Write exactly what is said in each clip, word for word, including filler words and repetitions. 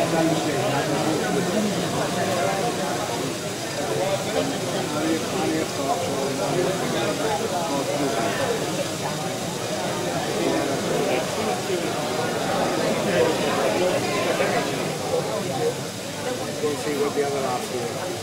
See what the other half is.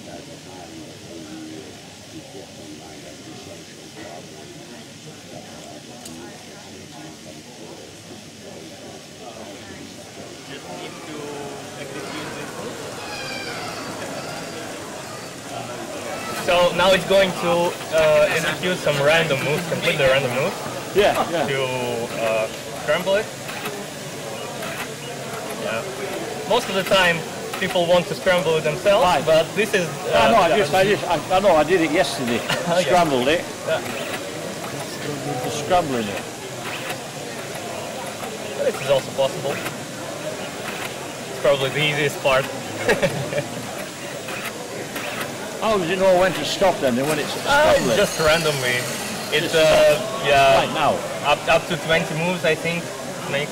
die So now it's going to uh, execute some random moves, completely random moves. Yeah, yeah. To uh, scramble it. Yeah. Most of the time, people want to scramble it themselves, Right. but this is. Uh, I know. I yeah, just, I just, I, I know. I did it yesterday. Oh, yeah. Scrambled it. Yeah. Just scrambling it. This is also possible. It's probably the easiest part. How does it know when to stop then? When it's Uh, scrambling? just randomly. It's Just uh, yeah. Right now. Up up to twenty moves, I think, makes.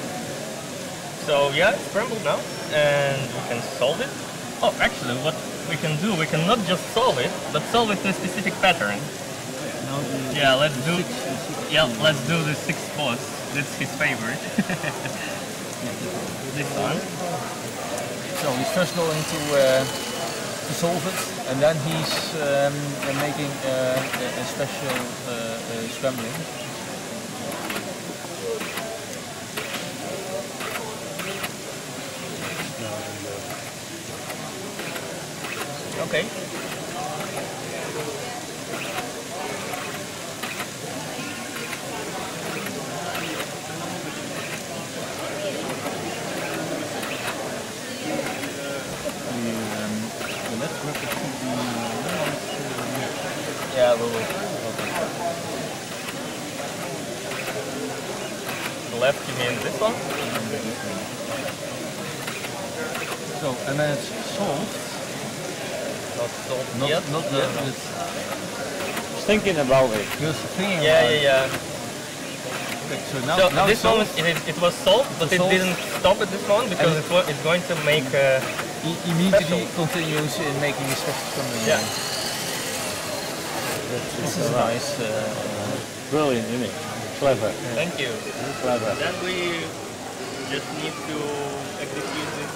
So yeah, it's scrambled now, and we can solve it. Oh, actually, what we can do, we can not just solve it, but solve it in a specific pattern. Yeah, let's do. Yeah, let's do the six spots. That's his favorite. This one. So he's first going to uh, to solve it, and then he's um, making uh, a, a special uh, uh, scrambling. Okay. Yeah, we will. The left, you mean this one? So, and then it's solved. Not solved Not, yet. not Yeah. yet. It's Just thinking about it. just thinking Yeah, about yeah, it. yeah. Okay, so now, So now this it's solved. moment it, is- it was solved, but It it was solved. didn't stop at this moment because And it wa- it's going to make. Uh, He immediately continues in making a special scrambling. Yeah. This is nice. Uh, Brilliant, isn't it? Clever. thank you. Clever. Then we just need to execute this.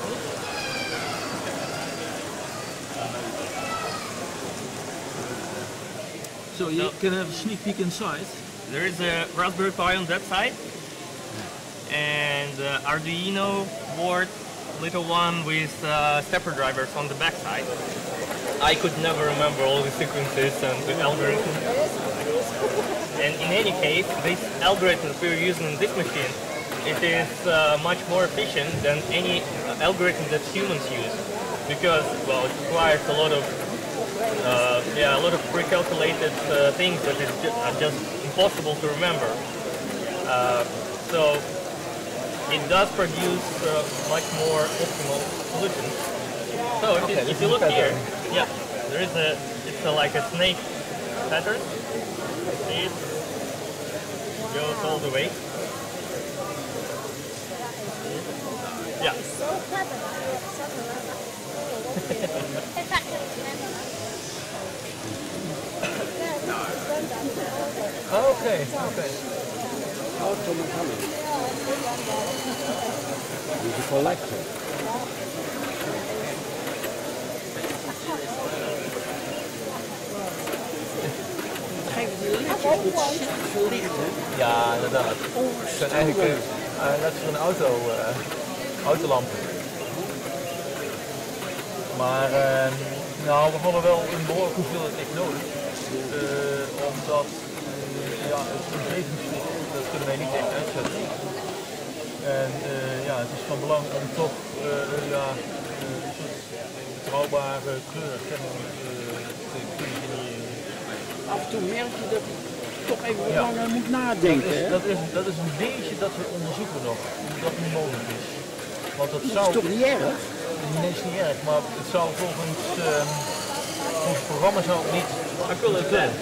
so you can have a sneak peek inside. There is a Raspberry Pi on that side, and uh, Arduino board, little one with uh, stepper drivers on the back side. I could never remember all the sequences and the algorithms. And in any case, this algorithm that we're using in this machine, it is uh, much more efficient than any uh, algorithm that humans use, because well, it requires a lot of uh, yeah, a lot of pre-calculated uh, things that is ju are just impossible to remember. Uh, so it does produce uh, much more optimal solutions. So if, Okay, you, this if you is look the here, pattern. yeah, there is a, it's a, like a snake pattern. See it? Goes all the way. Yeah. Okay, okay. Auto mechanic. He's a collector. Ja, inderdaad. Het zijn eigenlijk uh, uh, net als een auto, uh, autolampen. Maar uh, nou, we hadden wel een behoorlijke hoeveelheid licht nodig. Uh, omdat uh, ja, het omgevingslicht, dat kunnen wij niet echt uitzetten. En uh, ja, het is van belang om toch uh, ja, uh, een soort betrouwbare kleurherkenning uh, te kunnen genereren. Af en toe merk je dat hij toch even Ja. langer moet nadenken. Dat is, hè? dat, is, dat is een dingetje dat we onderzoeken nog, hoe dat nu mogelijk is. Want dat Dat zou, is toch niet erg? nee, is niet erg, maar het zou volgens uh, ons programma zou het niet moeten kunnen.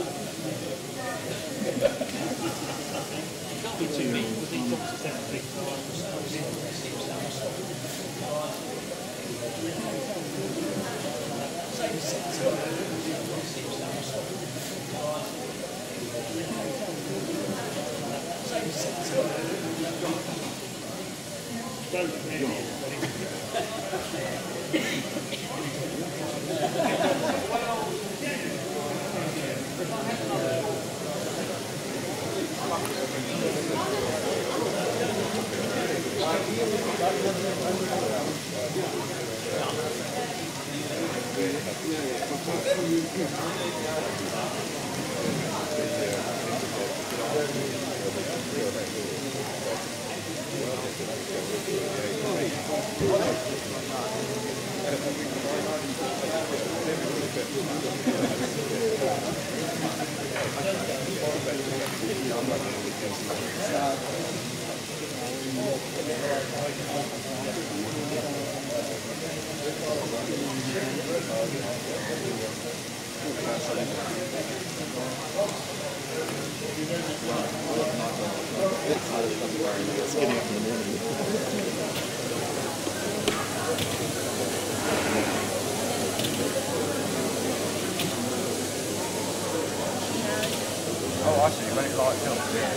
Oh, I see. You make like films, yeah.